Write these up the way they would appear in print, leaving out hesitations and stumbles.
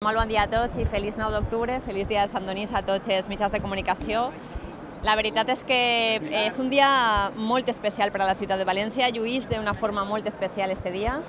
Molt bon dia a tots i feliç 9 d'octubre, feliç dia de Sant Donís a tots els mitjans de comunicació. La veritat és que és un dia molt especial per a la ciutat de València, lluís d'una forma molt especial este dia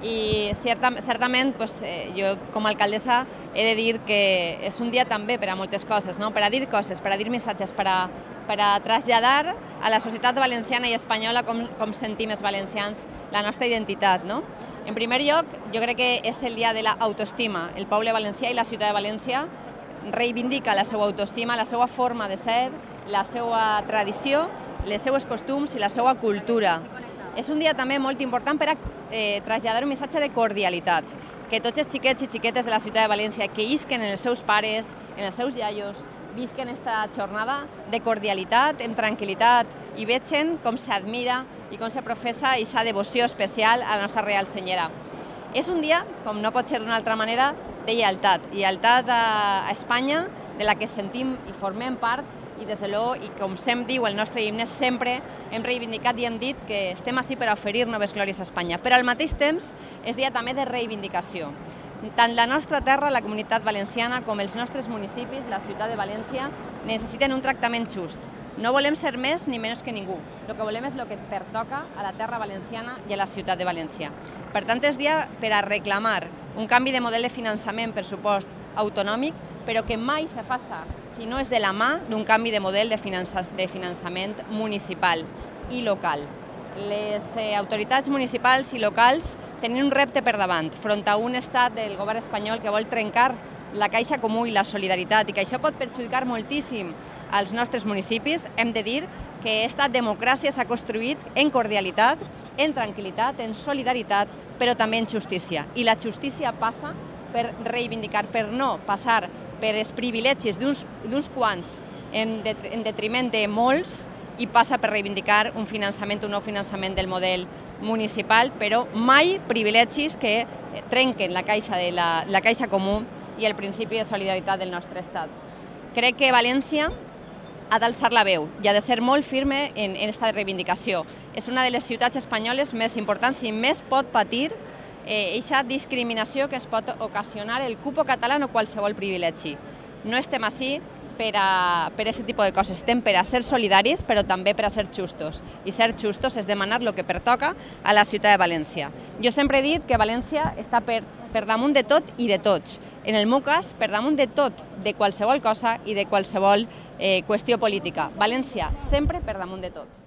i certament jo com a alcaldessa he de dir que és un dia també per a moltes coses, per a dir coses, per a dir missatges, per a traslladar a la societat valenciana i espanyola com sentim els valencians la nostra identitat. En primer lloc, jo crec que és el dia de l'autoestima. El poble valencià i la ciutat de València reivindica la seva autoestima, la seva forma de ser, la seva tradició, les seues costums i la seva cultura. És un dia també molt important per a traslladar un missatge de cordialitat, que tots els xiquets i xiquetes de la ciutat de València que isquen en els seus pares, en els seus iaios, visquen aquesta jornada de cordialitat, amb tranquil·litat i vegen com s'admira i com se professa aquesta devoció especial a la nostra Real Senyera. És un dia, com no pot ser d'una altra manera, de lleialtat a Espanya, de la que sentim i formem part, i des de l'O, i com sempre diu el nostre himne, sempre hem reivindicat i hem dit que estem ací per a oferir noves glòries a Espanya. Però al mateix temps és dia també de reivindicació. Tant la nostra terra, la comunitat valenciana, com els nostres municipis, la ciutat de València, necessiten un tractament just. No volem ser més ni menys que ningú. El que volem és el que pertoca a la terra valenciana i a la ciutat de València. Per tant, és dia per a reclamar un canvi de model de finançament, pressupost autonòmic, però que mai se faça si no és de la mà d'un canvi de model de finançament municipal i local. Les autoritats municipals i locals tenen un repte per davant, front a un estat del govern espanyol que vol trencar la caixa comú i la solidaritat i que això pot perjudicar moltíssim als nostres municipis. Hem de dir que aquesta democràcia s'ha construït en cordialitat, en tranquil·litat, en solidaritat, però també en justícia. I la justícia passa per reivindicar, per no passar per els privilegis d'uns quants en detriment de molts i passa per reivindicar un nou finançament del model municipal, però mai privilegis que trenquen la caixa comú i el principi de solidaritat del nostre estat. Crec que València ha d'alçar la veu i ha de ser molt firme en aquesta reivindicació. És una de les ciutats espanyoles més importants i més pot patir aquesta discriminació que es pot ocasionar el cupo català o qualsevol privilegi. No estem ací per a aquest tipus de coses, estem per a ser solidaris, però també per a ser justos. I ser justos és demanar el que pertoca a la ciutat de València. Jo sempre he dit que València està per damunt de tot i de tots. En el meu cas, per damunt de tot, de qualsevol cosa i de qualsevol qüestió política. València sempre per damunt de tot.